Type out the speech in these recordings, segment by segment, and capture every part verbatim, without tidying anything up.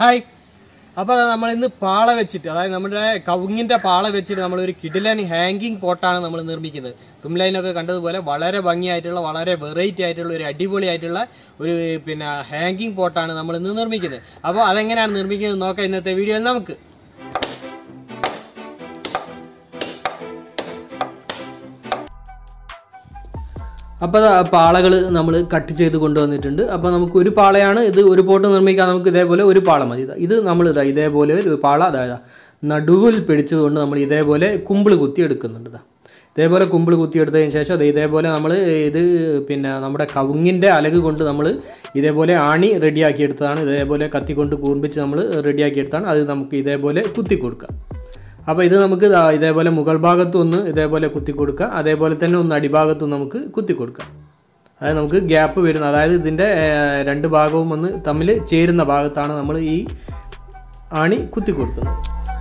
Hi. അപ്പോൾ നമ്മൾ ഇന്ന് പാള വെച്ചിട്ട്, അതായത് നമ്മുടെ കവുങ്ങിന്റെ പാള വെച്ചിട്ട് നമ്മൾ ഒരു കിടിലൻ ഹാങ്കിങ് പോട്ടാണ് നമ്മൾ നിർമ്മിക്കുന്നത്. തുംലൈനൊക്കെ കണ്ടതുപോലെ വളരെ ഭംഗിയായിട്ടുള്ള, വളരെ വെറൈറ്റി ആയിട്ടുള്ള ഒരു അടിപൊളിയായിട്ടുള്ള ഒരു പിന്നെ ഹാങ്കിങ് പോട്ടാണ് നമ്മൾ ഇന്ന് നിർമ്മിക്കുന്നത്. അപ്പോൾ അതെങ്ങനെയാണ് നിർമ്മിക്കുന്നത് നോക്കാം ഇന്നത്തെ വീഡിയോയിൽ നമുക്ക്. അപ്പോൾ പാളകൾ നമ്മൾ കട്ട് ചെയ്ത് കൊണ്ടുവന്നിട്ടുണ്ട്. അപ്പോൾ നമുക്ക് ഒരു പാളയാണ് ഇത്, ഒരു പോട്ട് നിർമ്മിക്കാൻ നമുക്ക് ഇതേപോലെ ഒരു പാള മതി. ഇത് നമ്മൾ ഇതാ ഇതേപോലെ ഒരു പാള അതായത് നടുവിൽ പിടിച്ചതുകൊണ്ട് നമ്മൾ ഇതേപോലെ കുമ്പിൾ കുത്തി എടുക്കുന്നുണ്ട്. ഇതേപോലെ കുമ്പിൾ കുത്തിയെടുത്തതിന് ശേഷം അത് ഇതേപോലെ നമ്മൾ ഇത് പിന്നെ നമ്മുടെ കവുങ്ങിൻ്റെ അലക് കൊണ്ട് നമ്മൾ ഇതേപോലെ ആണി റെഡിയാക്കിയെടുത്തതാണ്. ഇതേപോലെ കത്തിക്കൊണ്ട് കൂർപ്പിച്ച് നമ്മൾ റെഡിയാക്കിയെടുത്താണ്. അത് നമുക്ക് ഇതേപോലെ കുത്തി കൊടുക്കാം. അപ്പോൾ ഇത് നമുക്ക് ഇതേപോലെ മുകൾ ഭാഗത്തും ഒന്ന് ഇതേപോലെ കുത്തി കൊടുക്കുക, അതേപോലെ തന്നെ ഒന്ന് അടിഭാഗത്തും നമുക്ക് കുത്തി കൊടുക്കാം. അതായത് നമുക്ക് ഗ്യാപ്പ് വരുന്ന, അതായത് ഇതിൻ്റെ രണ്ട് ഭാഗവും ഒന്ന് തമ്മിൽ ചേരുന്ന ഭാഗത്താണ് നമ്മൾ ഈ ആണി കുത്തി കൊടുക്കുന്നത്.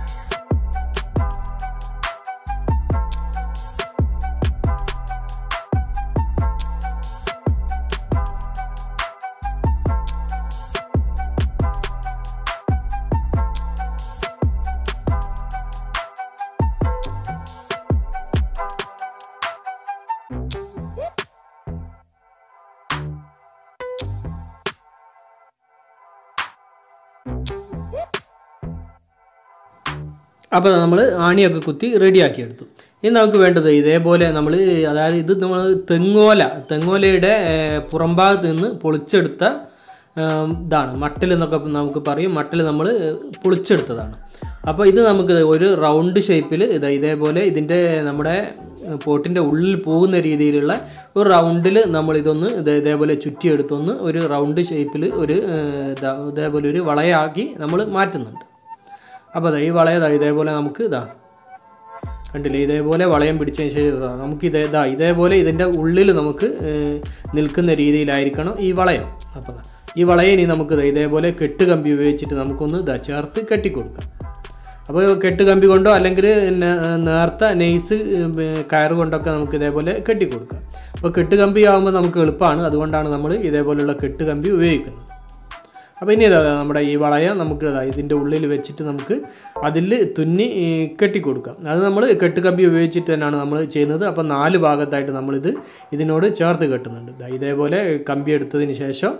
അപ്പോൾ നമ്മൾ ആണിയൊക്കെ കുത്തി റെഡിയാക്കിയെടുത്തു. ഇനി നമുക്ക് വേണ്ടത് ഇതേപോലെ നമ്മൾ, അതായത് ഇത് നമ്മൾ തെങ്ങോല തെങ്ങോലയുടെ പുറംഭാഗത്ത് നിന്ന് പൊളിച്ചെടുത്ത ഇതാണ്, മട്ടൽ എന്നൊക്കെ നമുക്ക് പറയും. മട്ടൽ നമ്മൾ പൊളിച്ചെടുത്തതാണ്. അപ്പോൾ ഇത് നമുക്ക് ഒരു റൗണ്ട് ഷേപ്പിൽ ഇത് ഇതേപോലെ ഇതിൻ്റെ നമ്മുടെ പോട്ടിൻ്റെ ഉള്ളിൽ പോകുന്ന രീതിയിലുള്ള ഒരു റൗണ്ടിൽ നമ്മളിതൊന്ന് ഇത് ഇതേപോലെ ചുറ്റിയെടുത്തൊന്ന് ഒരു റൗണ്ട് ഷേപ്പിൽ ഒരു ഇതേപോലെ ഒരു വളയാക്കി നമ്മൾ മാറ്റുന്നുണ്ട്. അപ്പോൾ അതാ ഈ വളയതാ ഇതേപോലെ നമുക്ക് ഇതാ കണ്ടില്ലേ, ഇതേപോലെ വളയം പിടിച്ചതിന് ശേഷം നമുക്ക് ഇതേ ഇതാ ഇതേപോലെ ഇതിൻ്റെ ഉള്ളിൽ നമുക്ക് നിൽക്കുന്ന രീതിയിലായിരിക്കണം ഈ വളയം. അപ്പോൾ ഈ വളയം ഇനി നമുക്ക് ഇതേപോലെ കെട്ട് കമ്പി ഉപയോഗിച്ചിട്ട് നമുക്കൊന്ന് ഇതാ ചേർത്ത് കെട്ടിക്കൊടുക്കാം. അപ്പോൾ കെട്ട് കമ്പി കൊണ്ടോ അല്ലെങ്കിൽ നേർത്ത നെയ്സ് കയറ് കൊണ്ടൊക്കെ നമുക്ക് ഇതേപോലെ കെട്ടിക്കൊടുക്കാം. അപ്പോൾ കെട്ട് കമ്പി ആകുമ്പോൾ നമുക്ക് എളുപ്പമാണ്, അതുകൊണ്ടാണ് നമ്മൾ ഇതേപോലെയുള്ള കെട്ട് കമ്പി ഉപയോഗിക്കുന്നത്. അപ്പോൾ ഇനി ഇതാ നമ്മുടെ ഈ വളയം നമുക്ക് ഇതാ ഇതിൻ്റെ ഉള്ളിൽ വെച്ചിട്ട് നമുക്ക് അതിൽ തുന്നി കെട്ടിക്കൊടുക്കാം. അത് നമ്മൾ കെട്ട് കമ്പി ഉപയോഗിച്ചിട്ട് തന്നെയാണ് നമ്മൾ ചെയ്യുന്നത്. അപ്പോൾ നാല് ഭാഗത്തായിട്ട് നമ്മളിത് ഇതിനോട് ചേർത്ത് കെട്ടുന്നുണ്ട്. ഇതേപോലെ കമ്പി എടുത്തതിന് ശേഷം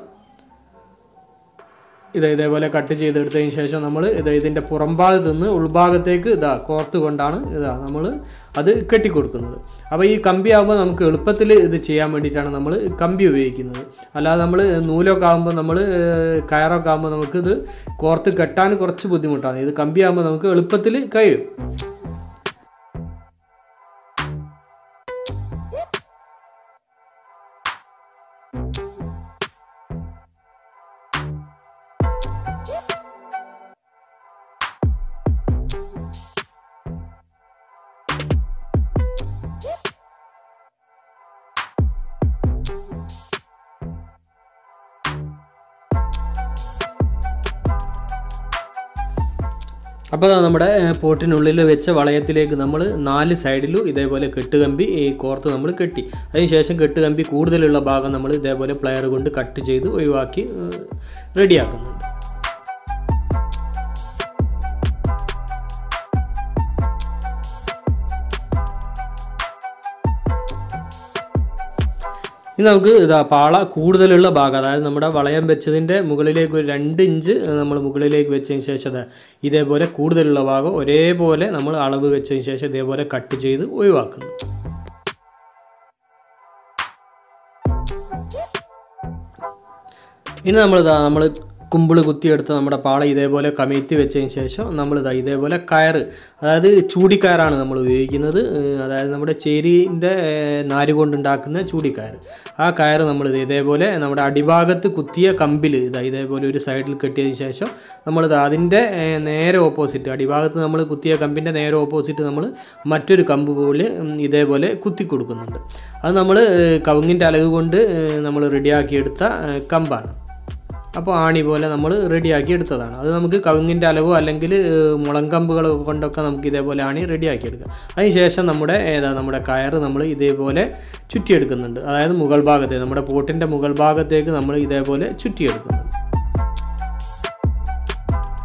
ഇത് ഇതേപോലെ കട്ട് ചെയ്തെടുത്തതിന് ശേഷം നമ്മൾ ഇത് ഇതിൻ്റെ പുറംഭാഗത്ത് നിന്ന് ഉൾഭാഗത്തേക്ക് ഇതാ കോർത്ത് കൊണ്ടാണ് ഇതാ നമ്മൾ അത് കെട്ടിക്കൊടുക്കുന്നത്. അപ്പോൾ ഈ കമ്പി ആകുമ്പോൾ നമുക്ക് എളുപ്പത്തിൽ ഇത് ചെയ്യാൻ വേണ്ടിയിട്ടാണ് നമ്മൾ കമ്പി ഉപയോഗിക്കുന്നത്. അല്ലാതെ നമ്മൾ നൂലൊക്കെ ആകുമ്പോൾ നമ്മൾ കയറൊക്കെ ആകുമ്പോൾ നമുക്കിത് കോർത്ത് കെട്ടാൻ കുറച്ച് ബുദ്ധിമുട്ടാണ്. ഇത് കമ്പി ആകുമ്പോൾ നമുക്ക് എളുപ്പത്തിൽ കഴിയും. അപ്പോൾ നമ്മുടെ പോട്ടിനുള്ളിൽ വെച്ച വളയത്തിലേക്ക് നമ്മൾ നാല് സൈഡിലും ഇതേപോലെ കെട്ടുകമ്പി കോർത്ത് നമ്മൾ കെട്ടി. അതിനുശേഷം കെട്ടുകമ്പി കൂടുതലുള്ള ഭാഗം നമ്മൾ ഇതേപോലെ പ്ലെയർ കൊണ്ട് കട്ട് ചെയ്ത് ഒഴിവാക്കി റെഡിയാക്കുന്നുണ്ട്. ഇനി നമുക്ക് ഇതാ പാള കൂടുതലുള്ള ഭാഗം, അതായത് നമ്മുടെ വളയം വെച്ചതിൻ്റെ മുകളിലേക്ക് ഒരു രണ്ട് ഇഞ്ച് നമ്മൾ മുകളിലേക്ക് വെച്ചതിന് ശേഷം ഇതേപോലെ കൂടുതലുള്ള ഭാഗം ഒരേപോലെ നമ്മൾ അളവ് വെച്ചതിന് ശേഷം ഇതേപോലെ കട്ട് ചെയ്ത് ഒഴിവാക്കുന്നു. ഇനി നമ്മളിതാ നമ്മൾ കുമ്പിൾ കുത്തിയെടുത്ത് നമ്മുടെ പാള ഇതേപോലെ കമഴ്ത്തി വെച്ചതിന് ശേഷം നമ്മളിതാ ഇതേപോലെ കയറ്, അതായത് ചൂടിക്കയറാണ് നമ്മൾ ഉപയോഗിക്കുന്നത്. അതായത് നമ്മുടെ ചേരീൻ്റെ നാര് കൊണ്ടുണ്ടാക്കുന്ന ചൂടിക്കയർ. ആ കയറ് നമ്മൾ ഇതേപോലെ നമ്മുടെ അടിഭാഗത്ത് കുത്തിയ കമ്പിൽ ഇതാ ഇതേപോലെ ഒരു സൈഡിൽ കെട്ടിയതിന് ശേഷം നമ്മളിത് അതിൻ്റെ നേരെ ഓപ്പോസിറ്റ്, അടിഭാഗത്ത് നമ്മൾ കുത്തിയ കമ്പിൻ്റെ നേരെ ഓപ്പോസിറ്റ് നമ്മൾ മറ്റൊരു കമ്പ് പോലെ ഇതേപോലെ കുത്തി കൊടുക്കുന്നുണ്ട്. അത് നമ്മൾ കവുങ്ങിൻ്റെ അലക് കൊണ്ട് നമ്മൾ റെഡിയാക്കിയെടുത്ത കമ്പാണ്. അപ്പോൾ ആണി പോലെ നമ്മൾ റെഡിയാക്കി എടുത്തതാണ്. അത് നമുക്ക് കവുങ്ങിൻ്റെ അലവോ അല്ലെങ്കിൽ മുളങ്കമ്പുകൾ കൊണ്ടൊക്കെ നമുക്ക് ഇതേപോലെ ആണി റെഡിയാക്കി എടുക്കാം. അതിനുശേഷം നമ്മുടെ ഏതാ നമ്മുടെ കയറ് നമ്മൾ ഇതേപോലെ ചുറ്റിയെടുക്കുന്നുണ്ട്. അതായത് മുകൾ ഭാഗത്തേക്ക്, നമ്മുടെ പോട്ടിൻ്റെ മുകൾ ഭാഗത്തേക്ക് നമ്മൾ ഇതേപോലെ ചുറ്റിയെടുക്കുന്നുണ്ട്.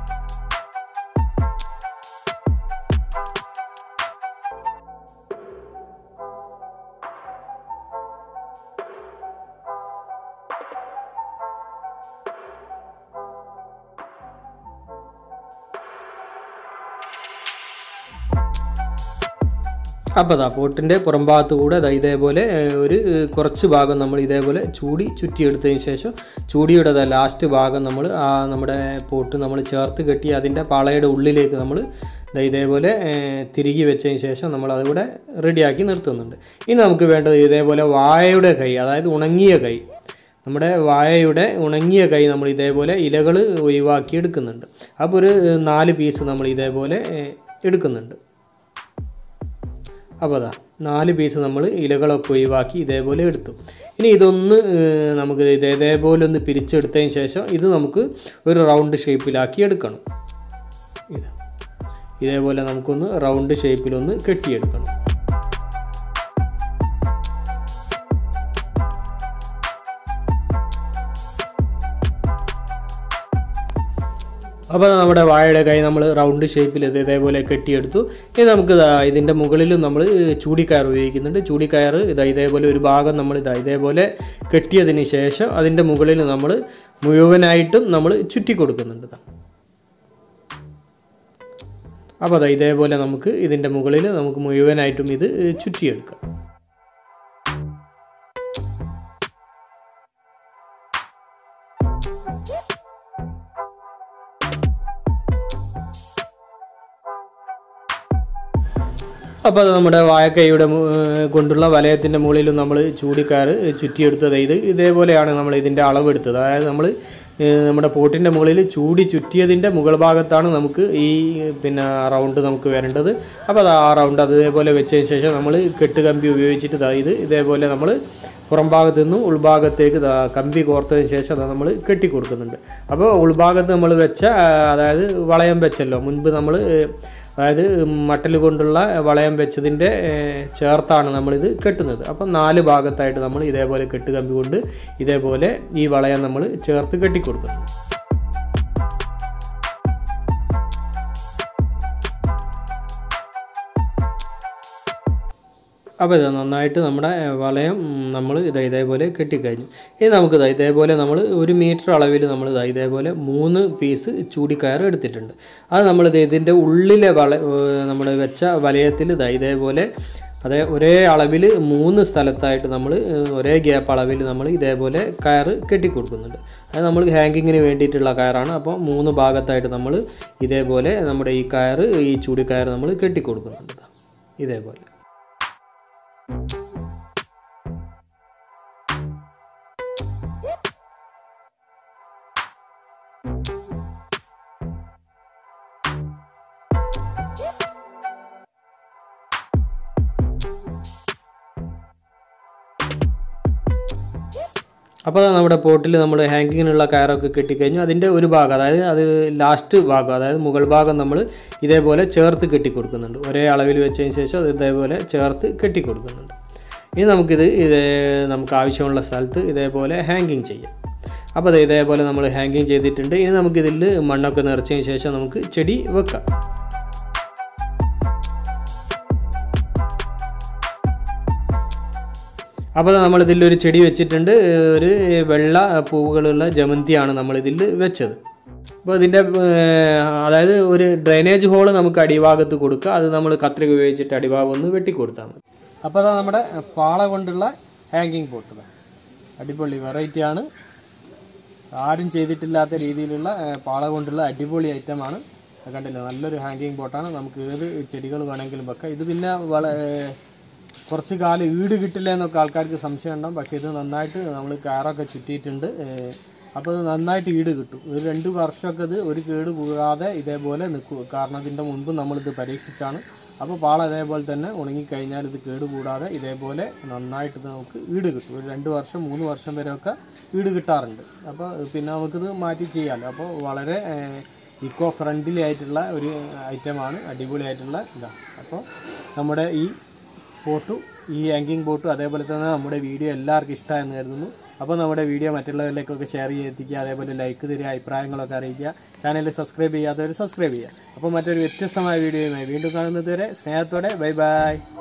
അപ്പോൾ അതാ പോട്ടിൻ്റെ പുറം ഭാഗത്ത് കൂടെ ഇതേപോലെ ഒരു കുറച്ച് ഭാഗം നമ്മൾ ഇതേപോലെ ചൂടി ചുറ്റിയെടുത്തതിന് ശേഷം ചൂടിയുടെ ലാസ്റ്റ് ഭാഗം നമ്മൾ ആ നമ്മുടെ പോട്ട് നമ്മൾ ചേർത്ത് കെട്ടി അതിൻ്റെ പാളയുടെ ഉള്ളിലേക്ക് നമ്മൾ ഇതേപോലെ തിരികെ വെച്ചതിന് ശേഷം നമ്മൾ അതിവിടെ റെഡിയാക്കി നിർത്തുന്നുണ്ട്. ഇനി നമുക്ക് വേണ്ടത് ഇതേപോലെ വാഴയുടെ കൈ, അതായത് ഉണങ്ങിയ കൈ, നമ്മുടെ വാഴയുടെ ഉണങ്ങിയ കൈ നമ്മൾ ഇതേപോലെ ഇലകൾ ഒഴിവാക്കി എടുക്കുന്നുണ്ട്. അപ്പോൾ ഒരു നാല് പീസ് നമ്മൾ ഇതേപോലെ എടുക്കുന്നുണ്ട്. അപ്പോൾ അതാ നാല് പീസ് നമ്മൾ ഇലകളൊക്കെ ഒഴിവാക്കി ഇതേപോലെ എടുത്തു. ഇനി ഇതൊന്ന് നമുക്ക് ഇത് ഇതേപോലെ ഒന്ന് പിരിച്ചെടുത്തതിന് ശേഷം ഇത് നമുക്ക് ഒരു റൗണ്ട് ഷേപ്പിലാക്കി എടുക്കണം. ഇത് ഇതേപോലെ നമുക്കൊന്ന് റൗണ്ട് ഷേപ്പിലൊന്ന് കെട്ടിയെടുക്കണം. അപ്പോൾ നമ്മുടെ വാഴയുടെ കൈ നമ്മൾ റൗണ്ട് ഷേപ്പിൽ ഇതേപോലെ കെട്ടിയെടുത്തു. ഇനി നമുക്ക് ഇതിൻ്റെ മുകളിലും നമ്മൾ ചൂടിക്കയർ ഉപയോഗിക്കുന്നുണ്ട്. ചൂടിക്കയർ ഇതാ ഇതേപോലെ ഒരു ഭാഗം നമ്മൾ ഇതാ ഇതേപോലെ കെട്ടിയതിന് ശേഷം അതിൻ്റെ മുകളിൽ നമ്മൾ മുഴുവനായിട്ടും നമ്മൾ ചുറ്റി കൊടുക്കുന്നുണ്ട്. അപ്പോൾ അതാ ഇതേപോലെ നമുക്ക് ഇതിൻ്റെ മുകളിൽ നമുക്ക് മുഴുവനായിട്ടും ഇത് ചുറ്റിയെടുക്കാം. അപ്പോൾ അത് നമ്മുടെ വാഴക്കൈയുടെ കൊണ്ടുള്ള വലയത്തിൻ്റെ മുകളിലും നമ്മൾ ചൂടിക്കയർ ചുറ്റിയെടുത്തത് ഇത് ഇതേപോലെയാണ് നമ്മൾ ഇതിൻ്റെ അളവെടുത്തത്. അതായത് നമ്മൾ നമ്മുടെ പോട്ടിൻ്റെ മുകളിൽ ചൂടി ചുറ്റിയതിൻ്റെ മുകൾ ഭാഗത്താണ് നമുക്ക് ഈ പിന്നെ റൗണ്ട് നമുക്ക് വരേണ്ടത്. അപ്പോൾ അത് ആ റൗണ്ട് അതേപോലെ വെച്ചതിന് ശേഷം നമ്മൾ കെട്ട് കമ്പി ഉപയോഗിച്ചിട്ട് ഇത് ഇതേപോലെ നമ്മൾ പുറം ഭാഗത്തു നിന്നും ഉൾഭാഗത്തേക്ക് കമ്പി കോർത്തതിന് ശേഷം നമ്മൾ കെട്ടി കൊടുക്കുന്നുണ്ട്. അപ്പോൾ ഉൾഭാഗത്ത് നമ്മൾ വെച്ച അതായത് വളയം വെച്ചല്ലോ മുൻപ് നമ്മൾ, അതായത് മട്ടൽ കൊണ്ടുള്ള വളയം വെച്ചതിൻ്റെ ചേർത്താണ് നമ്മളിത് കെട്ടുന്നത്. അപ്പം നാല് ഭാഗത്തായിട്ട് നമ്മൾ ഇതേപോലെ കെട്ട് കമ്പി കൊണ്ട് ഇതേപോലെ ഈ വളയം നമ്മൾ ചേർത്ത് കെട്ടിക്കൊടുക്കുന്നു. അപ്പോൾ ഇത് നന്നായിട്ട് നമ്മുടെ വളയം നമ്മൾ ഇതാ ഇതേപോലെ കെട്ടിക്കഴിഞ്ഞു. ഇനി നമുക്ക് ഇതാ ഇതേപോലെ നമ്മൾ ഒരു മീറ്റർ അളവിൽ നമ്മൾ ഇതാ ഇതേപോലെ മൂന്ന് പീസ് ചൂടിക്കയർ എടുത്തിട്ടുണ്ട്. അത് നമ്മളിത് ഇതിൻ്റെ ഉള്ളിലെ വള നമ്മൾ വെച്ച വലയത്തിൽ ഇതാ ഇതേപോലെ അതേ ഒരേ അളവിൽ മൂന്ന് സ്ഥലത്തായിട്ട് നമ്മൾ ഒരേ ഗ്യാപ്പ് അളവിൽ നമ്മൾ ഇതേപോലെ കയർ കെട്ടിക്കൊടുക്കുന്നുണ്ട്. അത് നമ്മൾ ഹാങ്കിങ്ങിന് വേണ്ടിയിട്ടുള്ള കയറാണ്. അപ്പോൾ മൂന്ന് ഭാഗത്തായിട്ട് നമ്മൾ ഇതേപോലെ നമ്മുടെ ഈ കയർ ഈ ചൂടിക്കയർ നമ്മൾ കെട്ടിക്കൊടുക്കുന്നുണ്ട് ഇതേപോലെ. അപ്പോൾ നമ്മുടെ പോട്ടിൽ നമ്മൾ ഹാങ്കിങ്ങിനുള്ള കയറൊക്കെ കെട്ടിക്കഴിഞ്ഞു. അതിൻ്റെ ഒരു ഭാഗം, അതായത് അത് ലാസ്റ്റ് ഭാഗം, അതായത് മുകൾ ഭാഗം നമ്മൾ ഇതേപോലെ ചേർത്ത് കെട്ടിക്കൊടുക്കുന്നുണ്ട്. ഒരേ അളവിൽ വെച്ചതിന് ശേഷം അത് ഇതേപോലെ ചേർത്ത് കെട്ടിക്കൊടുക്കുന്നുണ്ട്. ഇനി നമുക്കിത് ഇത് നമുക്ക് ആവശ്യമുള്ള സ്ഥലത്ത് ഇതേപോലെ ഹാങ്കിങ് ചെയ്യാം. അപ്പോൾ അത് ഇതേപോലെ നമ്മൾ ഹാങ്കിങ് ചെയ്തിട്ടുണ്ട്. ഇനി നമുക്കിതിൽ മണ്ണൊക്കെ നിറച്ചതിന് ശേഷം നമുക്ക് ചെടി വെക്കാം. അപ്പോൾ നമ്മളിതിലൊരു ചെടി വെച്ചിട്ടുണ്ട്. ഒരു വെള്ള പൂവുകളുള്ള ജമന്തിയാണ് നമ്മളിതിൽ വെച്ചത്. അപ്പോൾ ഇതിൻ്റെ അതായത് ഒരു ഡ്രെയിനേജ് ഹോള് നമുക്ക് അടിഭാഗത്ത് കൊടുക്കുക. അത് നമ്മൾ കത്രിക ഉപയോഗിച്ചിട്ട് അടിഭാഗം ഒന്ന് വെട്ടിക്കൊടുത്താൽ മതി. അപ്പോൾ അതാ നമ്മുടെ പാള കൊണ്ടുള്ള ഹാങ്കിങ് പോട്ട്. അടിപൊളി വെറൈറ്റിയാണ്, ആരും ചെയ്തിട്ടില്ലാത്ത രീതിയിലുള്ള പാള കൊണ്ടുള്ള അടിപൊളി ഐറ്റമാണ്. കണ്ടില്ല, നല്ലൊരു ഹാങ്കിങ് പോട്ടാണ്. നമുക്ക് ഏത് ചെടികൾ വേണമെങ്കിലും വെക്കാം. ഇത് പിന്നെ വള കുറച്ച് കാലം ഈട് കിട്ടില്ല എന്നൊക്കെ ആൾക്കാർക്ക് സംശയം ഉണ്ടാകും. പക്ഷേ ഇത് നന്നായിട്ട് നമ്മൾ കയറൊക്കെ ചുറ്റിയിട്ടുണ്ട്. അപ്പോൾ ഇത് നന്നായിട്ട് ഈട് കിട്ടും. ഒരു രണ്ട് വർഷമൊക്കെ ഇത് ഒരു കേട് കൂടാതെ ഇതേപോലെ നിൽക്കും. കാരണം ഇതിൻ്റെ മുൻപ് നമ്മളിത് പരീക്ഷിച്ചാണ്. അപ്പോൾ പാള ഇതേപോലെ തന്നെ ഉണങ്ങിക്കഴിഞ്ഞാൽ ഇത് കേട് കൂടാതെ ഇതേപോലെ നന്നായിട്ട് നമുക്ക് ഈട് കിട്ടും. ഒരു രണ്ട് വർഷം മൂന്ന് വർഷം വരെയൊക്കെ ഈട് കിട്ടാറുണ്ട്. അപ്പോൾ പിന്നെ നമുക്കിത് മാറ്റി ചെയ്യാമല്ലോ. അപ്പോൾ വളരെ ഇക്കോ ഫ്രണ്ട്ലി ആയിട്ടുള്ള ഒരു ഐറ്റമാണ്, അടിപൊളിയായിട്ടുള്ള ഇതാണ്. അപ്പോൾ നമ്മുടെ ഈ പോട്ടും ഈ ഹാങ്കിങ് ബോട്ടും അതേപോലെ തന്നെ നമ്മുടെ വീഡിയോ എല്ലാവർക്കും ഇഷ്ടമായെന്ന് കരുതുന്നു. അപ്പോൾ നമ്മുടെ വീഡിയോ മറ്റുള്ളവരിലേക്കൊക്കെ ഷെയർ ചെയ്തെത്തിക്കുക. അതേപോലെ ലൈക്ക് തരിക, അഭിപ്രായങ്ങളൊക്കെ അറിയിക്കുക. ചാനൽ സബ്സ്ക്രൈബ് ചെയ്യാത്തവർ സബ്സ്ക്രൈബ് ചെയ്യുക. അപ്പോൾ മറ്റൊരു വ്യത്യസ്തമായ വീഡിയോയുമായി വീണ്ടും കാണുന്നത് വരെ സ്നേഹത്തോടെ ബൈ ബൈ.